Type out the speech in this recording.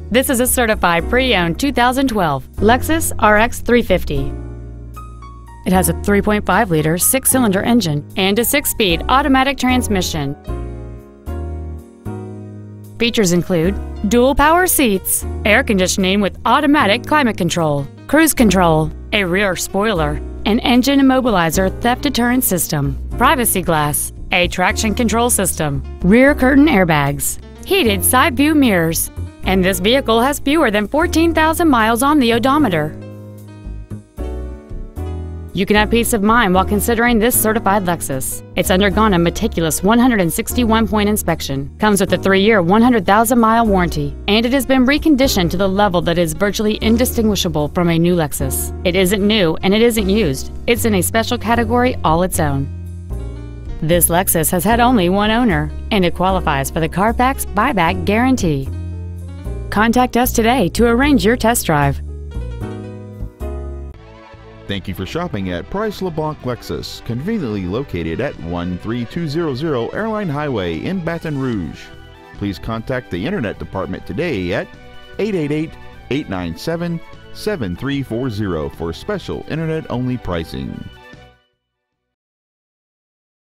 This is a certified pre-owned 2012 Lexus RX 350. It has a 3.5-liter 6-cylinder engine and a 6-speed automatic transmission. Features include dual power seats, air conditioning with automatic climate control, cruise control, a rear spoiler, an engine immobilizer theft deterrent system, privacy glass, a traction control system, rear curtain airbags, heated side view mirrors, and this vehicle has fewer than 14,000 miles on the odometer. You can have peace of mind while considering this certified Lexus. It's undergone a meticulous 161-point inspection, comes with a 3-year, 100,000-mile warranty, and it has been reconditioned to the level that is virtually indistinguishable from a new Lexus. It isn't new and it isn't used. It's in a special category all its own. This Lexus has had only one owner, and it qualifies for the Carfax buyback guarantee. Contact us today to arrange your test drive. Thank you for shopping at Price LeBlanc Lexus, conveniently located at 13200 Airline Highway in Baton Rouge. Please contact the Internet Department today at 888-897-7340 for special Internet-only pricing.